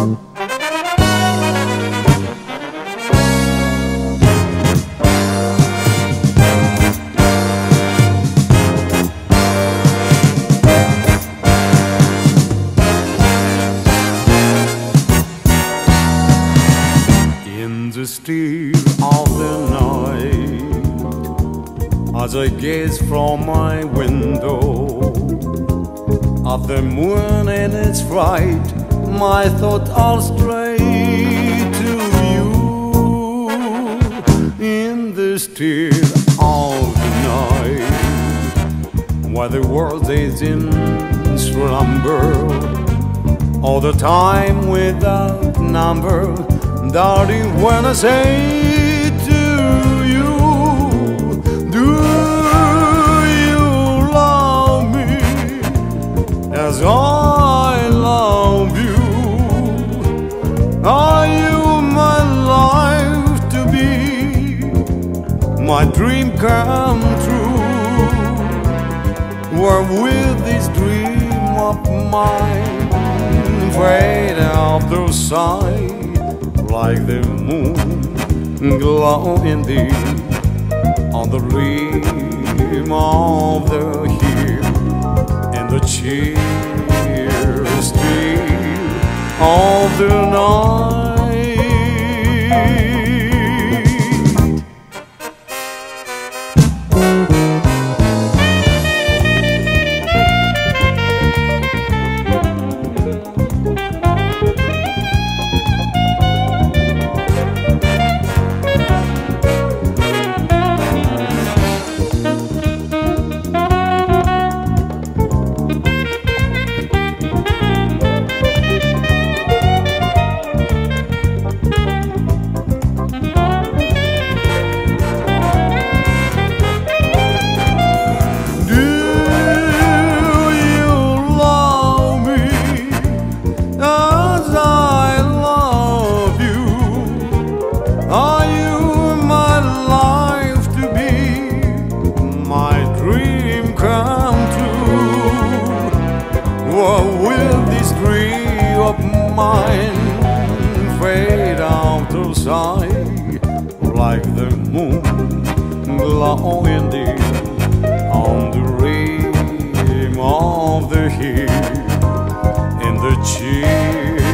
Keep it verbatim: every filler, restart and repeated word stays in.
In the still of the night, as I gaze from my window of the moon and its fright, my thoughts all stray to you. In the still of the night, while the world is in slumber, all the time without number, darling, when I say to you, do you love me as I love you? Are you my life to be, my dream come true? Or will this dream of mine fade out the sight, like the moon glowing deep on the rim of the hill, and the chill still of the night. Or will this dream of mine fade out of sight, like the moon glowing deep on the rim of the hill, in the chill